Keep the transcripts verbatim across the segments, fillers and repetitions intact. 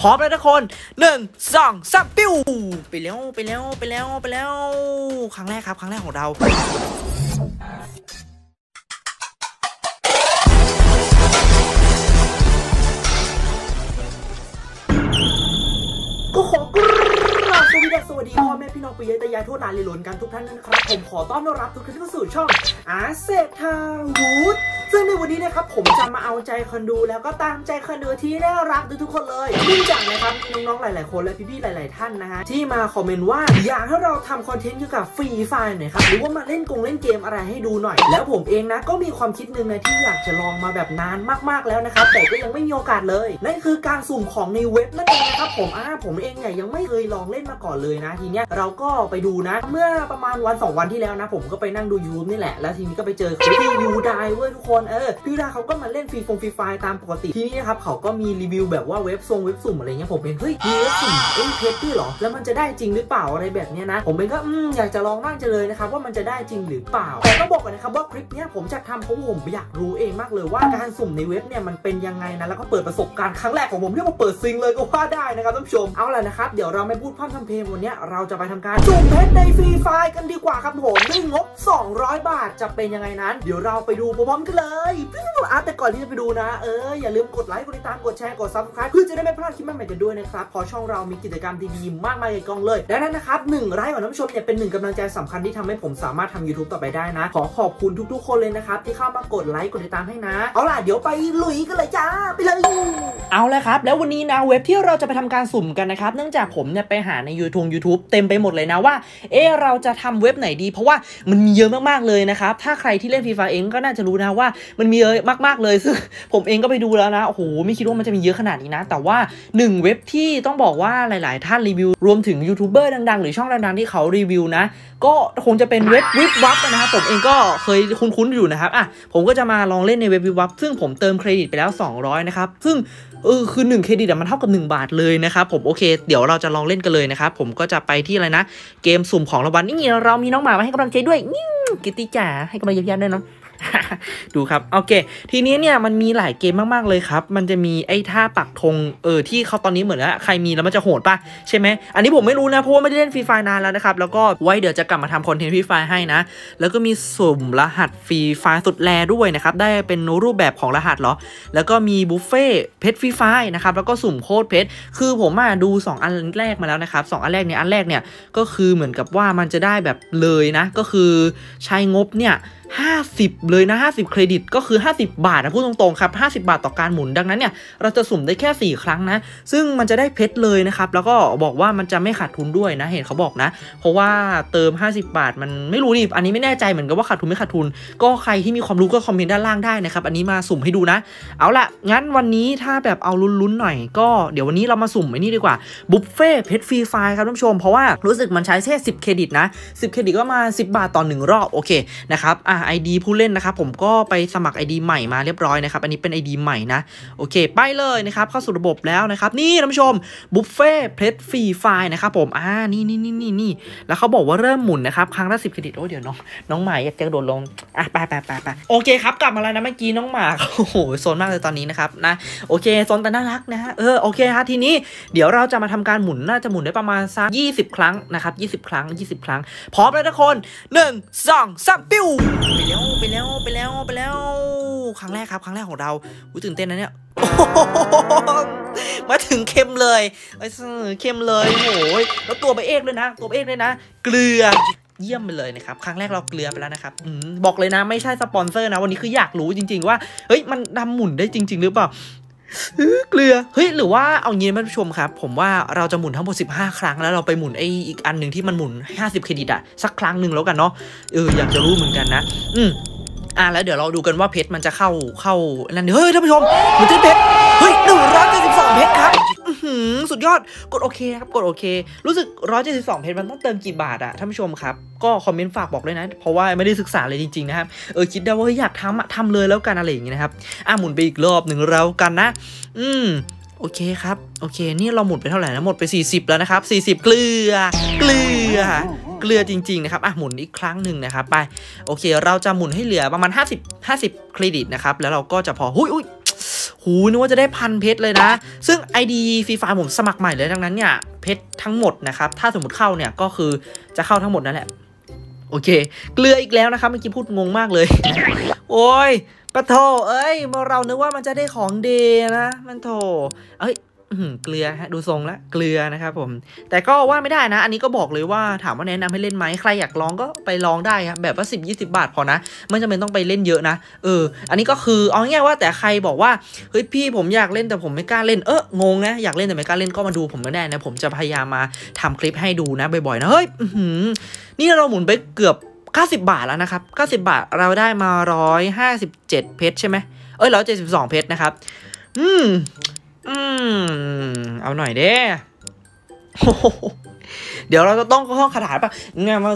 พร้อมแล้วทุกคนหนึ่งสองสามปิ้วไปแล้วไปแล้วไปแล้วไปแล้วครั้งแรกครับครั้งแรกของเราก็ขอกราบสวัสดีสวัสดีพ่อแม่พี่น้องปุยตายายทั่วหน้าเลยล้นกันทุกท่านนะครับผมขอต้อนรับทุกท่านเข้าสู่ช่องอาเซทาวูดซึ่งในวันนี้นะครับผมจะมาเอาใจคนดูแล้วก็ตามใจคนดูที่น่ารักทุกคนเลยเนื่องจากนะครับน้องๆหลายๆคนและพี่ๆหลายๆท่านนะฮะที่มาคอมเมนต์ว่าอยากให้เราทำคอนเทนต์เกี่ยวกับฟรีไฟล์หน่อยครับหรือว่ามาเล่นกงเล่นเกมอะไรให้ดูหน่อยแล้วผมเองนะก็มีความคิดหนึ่งนะที่อยากจะลองมาแบบนานมากๆแล้วนะครับแต่ก็ยังไม่มีโอกาสเลยนั่นคือการสุ่มของในเว็บนั่นเองนะครับผมอ่าผมเองเนี่ยยังไม่เคยลองเล่นมาก่อนเลยนะทีเนี้ยเราก็ไปดูนะเมื่อประมาณวันสองวันที่แล้วนะผมก็ไปนั่งดูยูทูบนี่แหละแล้วทีนี้ก็ไปเจอพี่ยูไดเว้ยทุกคนเออพี่ยูไดเขาก็มาเล่นฟรีฟงฟรีไฟล์ตามปกติทีนี้นะครับเขาก็มีรีวิวแบบว่าเว็บทรงเว็บสุ่มอะไรเงี้ยผมเองเฮ้ยมีเว็บสุ่มเอ้ยเพชรด้วยเหรอแล้วมันจะได้จริงหรือเปล่าอะไรแบบเนี้ยนะผมเองก็อืมอยากจะลองมากจะเลยนะครับว่ามันจะได้จริงหรือเปล่าแต่ต้องบอกก่อนนะครับว่าคลิปเนี้ยผมจะทำเพราะผมอยากรู้เองมากเลยว่าการสุ่มในเว็บเนี่ยมันเป็นยังไงนะแล้วก็เปิดประสบการณ์ครั้งแรกของผมเรียกว่าเปิดซิงเลยก็ว่าได้นะครับท่านผู้ชมเอาล่ะนะครับเดี๋ยวเราไม่พูดพร่ำทำเพลงวันนี้เราจะไปทำการสุ่มเพชรในฟรีไฟล์กันดีกว่าครับผมด้วยงบสองร้อยบาทจะเป็นยังไงนั้นเดี๋ยวเราไปดูพร้อมๆกันเลยอ่ะแต่ก่อนที่จะไปดูนะเอออย่าลืมกดไลค์กดติดตามกดแชร์กดซับสไครป์เพื่อจะได้ไม่พลาดคลิปใหม่ๆกันด้วยนะครับเพราะช่องเรามีกิจกรรมดีๆมากมายในกองเลยดังนั้นนะครับหนึ่งไลค์ของท่านผู้ชมเนี่ยเป็นหนึ่งกำลังใจสำคัญที่ทำให้ผมสามารถทำ YouTube ต่อไปได้นะขอขอบคุณทุกๆคนเลยนะครับที่เข้ามากดไลค์กดติดตามให้นะเอาล่ะเดี๋ยวไปลุยกันเลยจ้าไปเลยเอาเลยครับแล้ววันนี้นะเว็บที่เราจะไปทำการสุ่มกันนะครับเนื่องจากผมเนี่ยไปหาใน YouTube YouTube เต็มไปหมดเลยนะว่าเออเราจะทำเว็บไหนดีเพราะว่ามันมีเยอะมากๆเลยนะครับถ้าใครที่เล่นฟรีไฟเองก็น่าจะรู้นะว่ามันมีเยอะมากๆเลยซึ่งผมเองก็ไปดูแล้วนะโอ้โหไม่คิดว่ามันจะมีเยอะขนาดนี้นะแต่ว่าหนึ่งเว็บที่ต้องบอกว่าหลายๆท่านรีวิวรวมถึงยูทูบเบอร์ดังๆหรือช่องดังๆที่เขารีวิวนะก็คงจะเป็นเว็บวิบวับนะครับผมเองก็เคยคุ้นๆอยู่นะครับอ่ะผมก็จะมาลองเล่นในเว็บวิบวับซึ่งผมเติมเครดิตไปแล้วสองร้อยนะครับซึ่งเออคือหนึ่งเครดิตมันเท่ากับหนึ่งบาทเลยนะครับผมโอเคเดี๋ยวเราจะลองเล่นกันเลยนะครับผมก็จะไปที่อะไรนะเกมสุ่มของรางวัลนี่เรามีน้องหมามาให้กำลังใจด้วยนี่กิตติจ๋าให้กำลังใจยันด้วยเนาะดูครับโอเคทีนี้เนี่ยมันมีหลายเกมมากๆเลยครับมันจะมีไอ้ท่าปักธงเออที่เขาตอนนี้เหมือนว่าใครมีแล้วมันจะโหดป่ะใช่ไหมอันนี้ผมไม่รู้นะเพราะว่าไม่ได้เล่นฟรีไฟนานแล้วนะครับแล้วก็ไว้เดี๋ยวจะกลับมาทำคอนเทนต์ฟรีไฟให้นะแล้วก็มีสุ่มรหัสฟรีไฟสุดแรด้วยนะครับได้เป็นรูปแบบของรหัสเหรอแล้วก็มีบุฟเฟ่เพชรฟรีไฟนะครับแล้วก็สุ่มโค้ดเพชรคือผมมาดูสองอันแรกมาแล้วนะครับสองอันแรกเนี่ยอันแรกเนี่ยก็คือเหมือนกับว่ามันจะได้แบบเลยนะก็คือใช้งบเนี่ยห้าสิบเลยนะห้าสิบเครดิตก็คือห้าสิบบาทนะพูดตรงๆครับห้าสิบบาทต่อการหมุนดังนั้นเนี่ยเราจะสุ่มได้แค่สี่ครั้งนะซึ่งมันจะได้เพชรเลยนะครับแล้วก็บอกว่ามันจะไม่ขาดทุนด้วยนะเห็นเขาบอกนะเพราะว่าเติมห้าสิบบาทมันไม่รู้ดิอันนี้ไม่แน่ใจเหมือนกันว่าขาดทุนไม่ขาดทุนก็ใครที่มีความรู้ก็คอมเมนต์ด้านล่างได้นะครับอันนี้มาสุ่มให้ดูนะเอาละงั้นวันนี้ถ้าแบบเอาลุ้นๆหน่อยก็เดี๋ยววันนี้เรามาสุ่มไอ้นี่ดีกว่าบุฟเฟ่เพชรฟรีไฟครับท่านผู้ชมเพราะว่ารู้สึกมันใช้แค่สิบเครดิตนะสิบเครดิตก็มาสิบบาทต่อหนึ่งรอบโอเคนะครับอ่ะ ไอ ดี ผู้เล่นนะครับผมก็ไปสมัคร ไอ ดี ใหม่มาเรียบร้อยนะครับอันนี้เป็น ไอ ดี ใหม่นะโอเคไปเลยนะครับเข้าสู่ระบบแล้วนะครับนี่ท่านผู้ชมบุฟเฟ่เพชรฟรีไฟนะครับผมอ่านี่นี่นี่นี่นี่แล้วเขาบอกว่าเริ่มหมุนนะครับครั้งละสิบเครดิตโอ้เดี๋ยวน้องน้องหมาอยากจะโดดลงอ่ะไปไปไปไปโอเคครับกลับมาแล้วนะเมื่อกี้น้องหมาโอ้โหโซนมากเลยตอนนี้นะครับนะโอเคโซนแต่น่ารักนะเออโอเคฮะทีนี้เดี๋ยวเราจะมาทำการหมุนน่าจะหมุนได้ประมาณสักยี่สิบครั้งนะครับยี่สิบครั้งยี่สิบครั้งพร้อมแล้วทุกคนหนึ่งสองสามปิ้วไปแล้วไปแล้วไปแล้วไปแล้วครั้งแรกครับครั้งแรกของเราอุ้ยตื่นเต้นนะเนี่ยมาถึงเค็มเลยไอ้เค็มเลยโอ้ยแล้วตัวใบเอกเลยนะตัวใบเอกเลยนะเกลือเยี่ยมไปเลยนะครับครั้งแรกเราเกลือไปแล้วนะครับอบอกเลยนะไม่ใช่สปอนเซอร์นะวันนี้คืออยากรู้จริงๆว่าเฮ้ยมันทำหมุนได้จริงๆหรือเปล่าเกลือเฮ้ยหรือว่าเอางี้ท่านผู้ชมครับผมว่าเราจะหมุนทั้งหมดสิบห้าครั้งแล้วเราไปหมุนไอ้อีกอันหนึ่งที่มันหมุนห้าสิบเครดิตอะสักครั้งหนึ่งแล้วกันเนาะเอออยากจะรู้เหมือนกันนะอืมอ่ะแล้วเดี๋ยวเราดูกันว่าเพชรมันจะเข้าเข้านั่นเฮ้ยท่านผู้ชมมันจะเพชรเฮ้ยหนึ่งร้อยเจ็ดสิบสองเพชรครับสุดยอดกดโอเคครับกดโอเครู้สึกร้อยเจ็ดสิบสองเพชรมันต้องเติมกี่บาทอะท่านผู้ชมครับก็คอมเมนต์ฝากบอกด้วยนะเพราะว่าไม่ได้ศึกษาเลยจริงๆนะครับเออคิดได้ว่าอยากทำอะทำเลยแล้วกันอะไรอย่างเงี้ยนะครับอ่ะหมุนไปอีกรอบหนึ่งแล้วกันนะอืมโอเคครับโอเคนี่เราหมุนไปเท่าไหร่นะหมดไปสี่สิบแล้วนะครับสี่สิบเกลือเกลือเกลือจริงๆนะครับอ่ะหมุนอีกครั้งหนึ่งนะครับไปโอเคเราจะหมุนให้เหลือประมาณห้าสิบ ห้าสิบเครดิตนะครับแล้วเราก็จะพอหุ้ยอุ้ยโหหูนึกว่าจะได้พันเพชรเลยนะซึ่ง ไอ ดี ฟรีไฟผมสมัครใหม่เลยดังนั้นเนี่ยเพชรทั้งหมดนะครับถ้าสมมติเข้าเนี่ยก็คือจะเข้าทั้งหมดนั่นแหละโอเคเกลืออีกแล้วนะครับเมื่อกี้พูดงงมากเลยโอ้ยปะโถเอ้ยเรานึกว่ามันจะได้ของเดนะมันโถเอ้ยเกลือฮะดูทรงแล้วเกลือนะครับผมแต่ก็ว่าไม่ได้นะอันนี้ก็บอกเลยว่าถามว่าแนะนำให้เล่นไหมใครอยากลองก็ไปลองได้ครับแบบว่าสิบยี่สิบบาทพอนะไม่จำเป็นต้องไปเล่นเยอะนะเอออันนี้ก็คือเอาง่ายๆว่าแต่ใครบอกว่าเฮ้ยพี่ผมอยากเล่นแต่ผมไม่กล้าเล่นเอองงนะอยากเล่นแต่ไม่กล้าเล่นก็มาดูผมก็ได้นะผมจะพยายามมาทำคลิปให้ดูนะบ่อยๆนะเฮ้ยนี่เราหมุนไปเกือบเก้าสิบบาทแล้วนะครับเก้าสิบบาทเราได้มาหนึ่งร้อยห้าสิบเจ็ดเพชรใช่ไหมเอ้ยหนึ่งร้อยเจ็ดสิบสองเพชรนะครับอืมอืมเอาหน่อยเด้เดี๋ยวเราจะต้องท่องคาถาป่ะงามา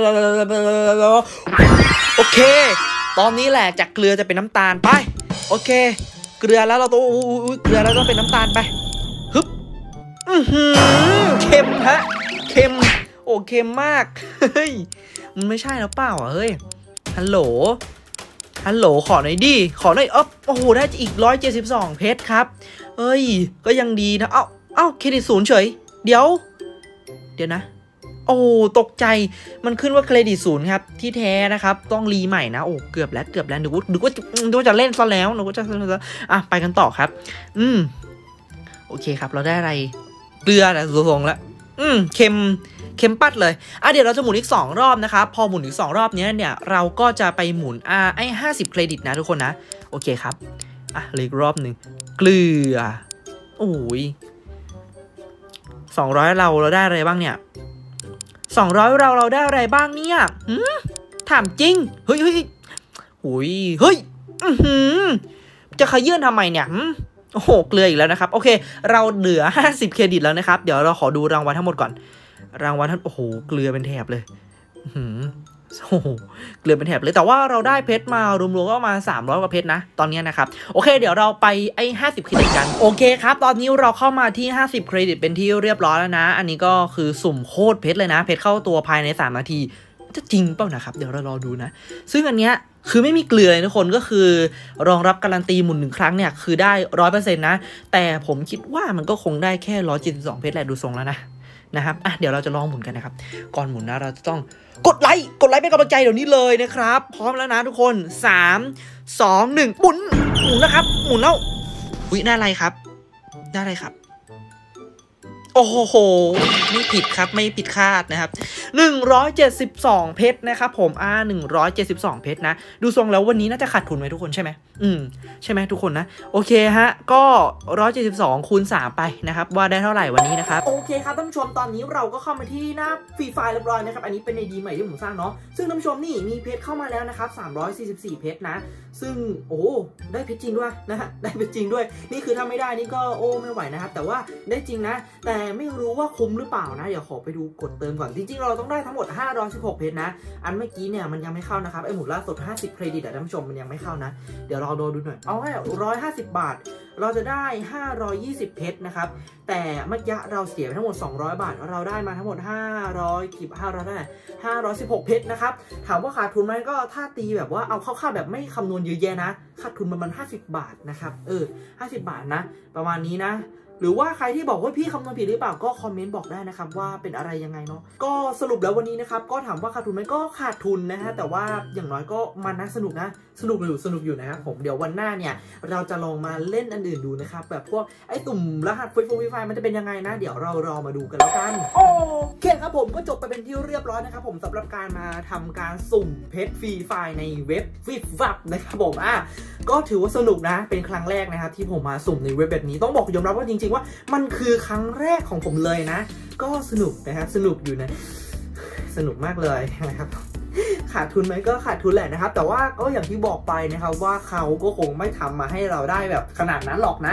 โอเคตอนนี้แหละจากเกลือจะเป็นน้ำตาลไปโอเคเกลือแล้วเราต้องเกลือแล้วต้องเป็นน้ำตาลไปฮึบอือหือเค็มฮะเค็มโอ้เค็มมากเฮ้ยมันไม่ใช่แล้วเปล่าอ่ะเฮ้ยฮัลโหลฮัลโหลขอหน่อยดิขอหน่อยอ๊อบโอ้โหได้อีกหนึ่งร้อยเจ็ดสิบสองเพชรครับเอ้ยก็ยังดีนะเอ้าเอ้าเครดิตศูนย์เฉยเดี๋ยวเดี๋ยวนะโอ้ตกใจมันขึ้นว่าเครดิตศูนย์ครับที่แท้นะครับต้องรีใหม่นะโอ้เกือบแล้วเกือบแล้วนึกว่านึกว่านึกว่าจะเล่นซะแล้วนึกว่าจะอ่ะไปกันต่อครับอืมโอเคครับเราได้อะไรเกลือแต่สูงแล้วอืมเค็มเค็มปัดเลยอ่ะเดี๋ยวเราจะหมุนอีกสองรอบนะครับพอหมุนอีกสองรอบนี้เนี่ยเราก็จะไปหมุนอ่าไอ้ห้าสิบเครดิตนะทุกคนนะโอเคครับอ่ะเลยอีกรอบหนึ่งเกลือโอ้ยสองร้อยเราเราได้อะไรบ้างเนี่ยสองร้อยเราเราได้อะไรบ้างเนี่ยหืมถามจริงเฮ้ยเฮ้ยหุยเฮ้ยอือหือจะขยื่นทำไมเนี่ยโอ้โหเกลืออีกแล้วนะครับโอเคเราเหลือห้าสิบเครดิตแล้วนะครับเดี๋ยวเราขอดูรางวัลทั้งหมดก่อนรางวัลท่านโอ้โหเกลือเป็นแถบเลยหืมโอ้โหเกลือเป็นแถบเลยแต่ว่าเราได้เพชรมารวมๆก็มาสามร้อยกว่าเพชรนะตอนนี้นะครับโอเคเดี๋ยวเราไปไอ้ห้าสิบเครดิตกันโอเคครับตอนนี้เราเข้ามาที่ห้าสิบเครดิตเป็นที่เรียบร้อยแล้วนะอันนี้ก็คือสุ่มโคตรเพชรเลยนะเพชรเข้าตัวภายในสามนาทีจะจริงเปล่านะครับเดี๋ยวเรารอดูนะซึ่งอันเนี้ยคือไม่มีเกลือเลยทุกคนก็คือรองรับการันตีหมุนหนึ่งครั้งเนี่ยคือได้ร้อยเปอร์เซ็นต์นะแต่ผมคิดว่ามันก็คงได้แค่ร้อยเจ็ดสิบสองเพชรแหละดูทรงแล้วนะนะครับอ่ะเดี๋ยวเราจะลองหมุนกันนะครับก่อนหมุนนะเราจะต้องกดไลค์กดไลค์เป็นกำลังใจเดี๋ยวนี้เลยนะครับพร้อมแล้วนะทุกคนสามสองหนึ่งหมุนหมุนนะครับหมุนแล้วอุ๊ยได้อะไรครับได้อะไรครับโอ้โหไม่ผิดครับไม่ผิดคาดนะครับหนึ่งร้อยเจ็ดสิบสองเพชรนะครับผมอ่าหนึ่งร้อยเจ็ดสิบสองเพชรนะดูทรงแล้ววันนี้น่าจะขาดทุนไหมทุกคนใช่ไหมอืมใช่ไหมทุกคนนะโอเคฮะก็หนึ่งร้อยเจ็ดสิบสองคูณสามไปนะครับว่าได้เท่าไหร่วันนี้นะครับโอเคครับท่านผู้ชมตอนนี้เราก็เข้ามาที่หน้าฟรีไฟล์เรียบร้อยนะครับอันนี้เป็นไอดีใหม่ที่ผมสร้างเนาะซึ่งท่านผู้ชมนี่มีเพชรเข้ามาแล้วนะครับสามร้อยสี่สิบสี่เพชรนะซึ่งโอ้ได้เพชรจริงด้วยนะฮะได้เพชรจริงด้วยนี่คือถ้าไม่ได้นี่ก็โอ้ไม่ไหวนะครับแต่ว่าได้จริงนะแต่ไม่รู้ว่าคุ้มหรือเปล่านะเดี๋ยวขอไปดูกดเติมก่อนจริงๆเราต้องได้ทั้งหมดห้าร้อยสิบหกเพชรนะอันเมื่อกี้เนี่ยมันยังไม่เข้านะครับไอหมุนล่าสุดห้าสิบเครดิตแต่ท่านผู้ชมมันยังไม่เข้านะเดี๋ยวเราดูดูหน่อยเอาให้หนึ่งร้อยห้าสิบบาทเราจะได้ห้าร้อยยี่สิบเพชรนะครับแต่เมื่อกี้เราเสียไปทั้งหมดสองร้อยบาทเราได้มาทั้งหมดห้าร้อยกี่ห้าร้อยได้ห้าร้อยสิบหกเพชรนะครับถามว่าขาดทุนไหมก็ถ้าตีแบบว่าเอาเข้าๆแบบไม่คำนวณเยอะแยะนะขาดทุนประมาณห้าสิบบาทนะครับเออห้าสิบบาทนะประมาณนี้นะหรือว่าใครที่บอกว่าพี่คำนวณผิดหรือเปล่าก็คอมเมนต์บอกได้นะครับว่าเป็นอะไรยังไงเนาะก็สรุปแล้ววันนี้นะครับก็ถามว่าขาดทุนไหมก็ขาดทุนนะฮะแต่ว่าอย่างน้อยก็มันนะสนุกนะสนุกอยู่สนุกอยู่นะครับผมเดี๋ยววันหน้าเนี่ยเราจะลองมาเล่นอันอื่นดูนะครับแบบพวกไอ้ตุ่มรหัสไฟไฟมันจะเป็นยังไงนะเดี๋ยวเรารอมาดูกันแล้วกันโอเคครับผมก็จบไปเป็นที่เรียบร้อยนะครับผมสำหรับการมาทำการสุ่มเพชรฟรีไฟในเว็บฟิฟฟับนะครับผมอ่ะก็ถือว่าสนุกนะเป็นครั้งแรกนะครับที่ผมมาสุ่มในเว็บแบบนี้ต้องบอกยอมรับว่าจริงๆว่ามันคือครั้งแรกของผมเลยนะก็สนุกนะครับสนุกอยู่นะสนุกมากเลยนะครับขาดทุนไหมก็ขาดทุนแหละนะครับแต่ว่าก็อย่างที่บอกไปนะครับว่าเขาก็คงไม่ทำมาให้เราได้แบบขนาดนั้นหรอกนะ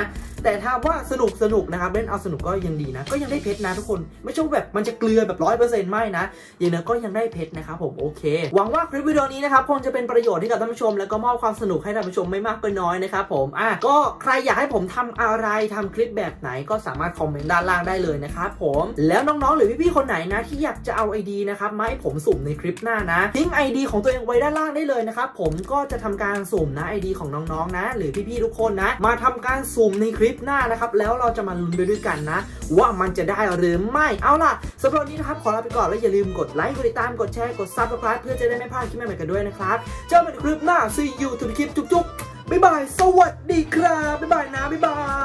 แต่ถามว่าสนุกสนุกนะครับเล่นเอาสนุกก็ยังดีนะก็ยังได้เพชรนะทุกคนไม่ใช่แบบมันจะเกลือแบบร้อยเปอร์เซ็นต์ไม่นะอย่างนั้นก็ยังได้เพชรนะครับผมโอเคหวังว่าคลิปวิดีโอนี้นะครับคงจะเป็นประโยชน์ให้กับท่านผู้ชมแล้วก็มอบความสนุกให้ท่านผู้ชมไม่มากก็น้อยนะครับผมอ่ะก็ใครอยากให้ผมทำอะไรทำคลิปแบบไหนก็สามารถคอมเมนต์ด้านล่างได้เลยนะครับผมแล้วน้องๆหรือพี่ๆคนไหนนะที่อยากจะเอา ไอ ดี นะครับมาให้ผมสุ่มในคลิปหน้านะทิ้ง ไอ ดี ของตัวเองไว้ด้านล่างได้เลยนะครับผมก็จะทำการสุ่มนะ ไอ ดี ของน้องๆนะหรือพี่ๆทุกคนนะมาทำการสุ่มในคลิปหน้านะครับแล้วเราจะมาลุ้นไปด้วยกันนะว่ามันจะได้หรือไม่เอาล่ะสำหรับวันนี้นะครับขอลาไปก่อนแล้วอย่าลืมกดไลค์กดติดตามกดแชร์กด ซับสไครบ์ เพื่อจะได้ไม่พลาดคลิปใหม่ๆกันด้วยนะครับเจอกันในคลิปหน้า see you to the คลิปจุ๊บๆบ๊ายบายสวัสดีครับบ๊ายบายนะบ๊ายบาย